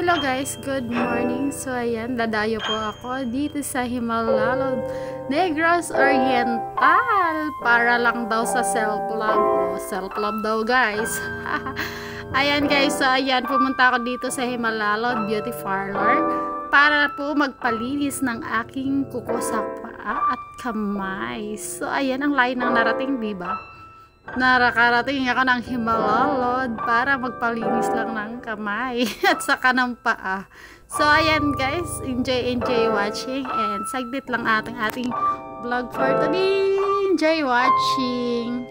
Hello guys, good morning. So ayan, dadayo po ako dito sa Jimalalud, Negros Oriental para lang daw sa self-love. Self-love daw guys. Ayan guys, so ayan, pumunta ako dito sa Jimalalud Beauty Parlor para po magpalinis ng aking kuko sa paa at kamay. So ayan, ang layo ng narating, diba? Nakarating ako ng Jimalalud para magpalinis lang ng kamay at saka ng paa. So ayan guys, enjoy watching, and saglit lang ating vlog for today. Enjoy watching.